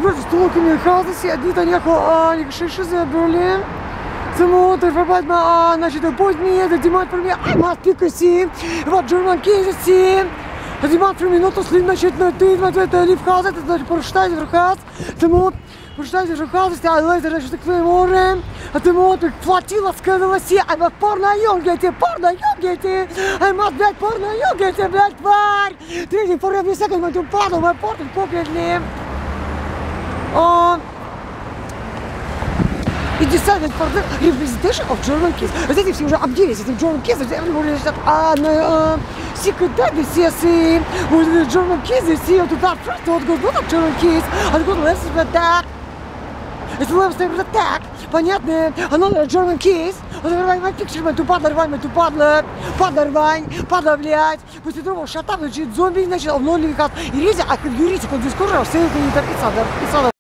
просто столки не хазаси, одни то няко, шиши за Берлин. Самото информация, значит, пусть мне это Димат про меня, мат пикаси, вот German кейси. Димат про минуту слин, значит, на ты, это лифхаз, это значит, прочитайте верхаз. Самот, прочитайте верхаз, а лезер, значит, к твоему море. А ты мот, платила, сказала си, а вот порно-йогете, ай, мат, блядь, порно-йогете, блядь, тварь. Третий, for every second, мы тут падал, мы портим, купили. И decided for the representation of German kids. Вот эти все уже обделись этим German kids, everybody is like, secret daddy, CSE, with the German kids, they see to that first, what goes with the German kids, and good lessons with that. It's the last time attack, понятно, another German kids, рвай пикчер, мы тупо падла, блядь, после того шатап, значит, зомби, значит, обновили как, и резя, а как юрите, как дискурс, все это не торпится,